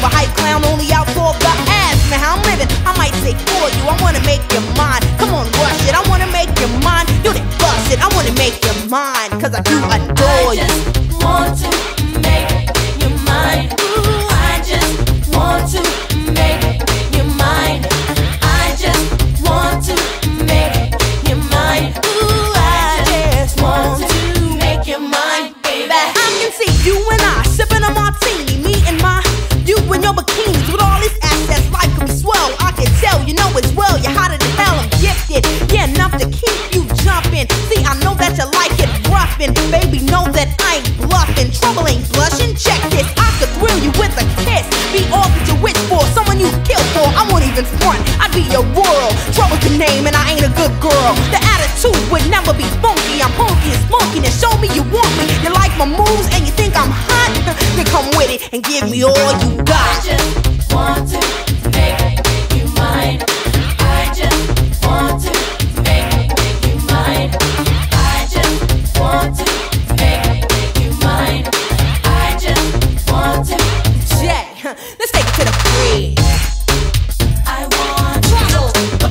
overhyped clown, only out for the ass. Man, how I'm living, I might say for you, I wanna make you mine. Come on, rush it, I wanna make you mine. You didn't bust it, I wanna make you mine, cause I do adore you. I just want to make you mine. I just want to make you mine. I just want to make you mine. I just want to make you mine, baby. I can see you and I sipping a martini, me and you in your bikinis with all this assets, life could be swell. I can tell, you know as well, you're hotter than hell, I'm gifted. Yeah, enough to keep you jumping. See, I know that you like it roughin', baby, know that I ain't bluffing. Trouble ain't blushing, check this, I could thrill you with a kiss. Be all that you wish for, someone you kill for. I won't even front, I'd be your world. Trouble's your name and I ain't a good girl. The attitude would never be funky, I'm funky and spunky. Now show me you want me, you like my moves and you think I'm hot. Then come with it and give me all you got. I just want to make you mine. I just want to make you mine. I just want to make you mine. I just want to. Jay, let's take it to the bridge. I want trouble.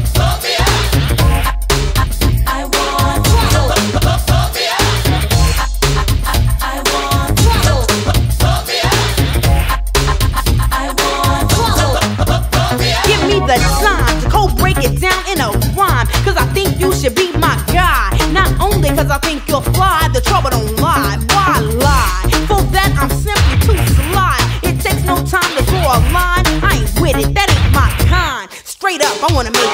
I want trouble. I want trouble. Give me the sign to co-break it down in a rhyme, cause I think you should be my guy. Not only cause I think you'll fly, the trouble don't lie. Why lie? For that I'm simply too sly. It takes no time to draw a line. I ain't with it, that ain't my kind. Straight up, I wanna make